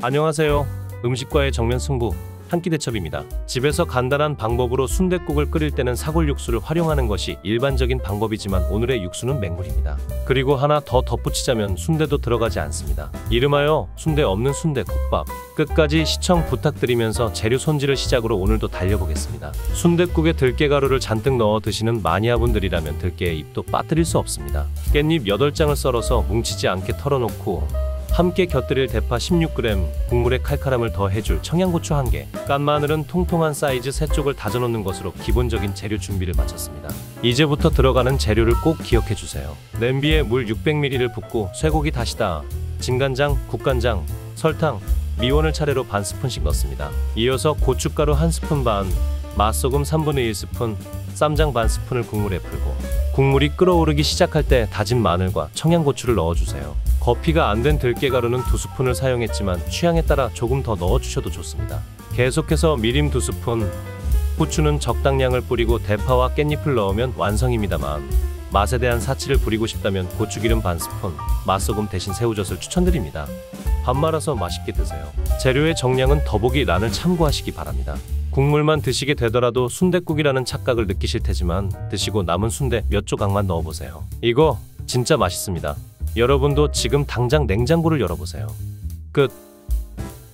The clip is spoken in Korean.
안녕하세요. 음식과의 정면 승부 한 끼 대첩입니다. 집에서 간단한 방법으로 순댓국을 끓일 때는 사골 육수를 활용하는 것이 일반적인 방법이지만 오늘의 육수는 맹물입니다. 그리고 하나 더 덧붙이자면 순대도 들어가지 않습니다. 이름하여 순대 없는 순대국밥. 끝까지 시청 부탁드리면서 재료 손질을 시작으로 오늘도 달려보겠습니다. 순댓국에 들깨가루를 잔뜩 넣어 드시는 마니아분들이라면 들깨의 잎도 빠뜨릴 수 없습니다. 깻잎 8장을 썰어서 뭉치지 않게 털어놓고 함께 곁들일 대파 16g, 국물에 칼칼함을 더해줄 청양고추 1개, 깐 마늘은 통통한 사이즈 3쪽을 다져놓는 것으로 기본적인 재료 준비를 마쳤습니다. 이제부터 들어가는 재료를 꼭 기억해주세요. 냄비에 물 600ml를 붓고 쇠고기 다시다, 진간장, 국간장, 설탕, 미원을 차례로 반 스푼씩 넣습니다. 이어서 고춧가루 1스푼 반, 맛소금 3분의 1스푼, 쌈장 반 스푼을 국물에 풀고 국물이 끓어오르기 시작할 때 다진 마늘과 청양고추를 넣어주세요. 거피가 안 된 들깨가루는 2스푼을 사용했지만 취향에 따라 조금 더 넣어주셔도 좋습니다. 계속해서 미림 2스푼, 후추는 적당량을 뿌리고 대파와 깻잎을 넣으면 완성입니다만 맛에 대한 사치를 부리고 싶다면 고추기름 반 스푼, 맛소금 대신 새우젓을 추천드립니다. 밥 말아서 맛있게 드세요. 재료의 정량은 더보기란을 참고하시기 바랍니다. 국물만 드시게 되더라도 순댓국이라는 착각을 느끼실 테지만 드시고 남은 순대 몇 조각만 넣어보세요. 이거 진짜 맛있습니다. 여러분도 지금 당장 냉장고를 열어보세요. 끝.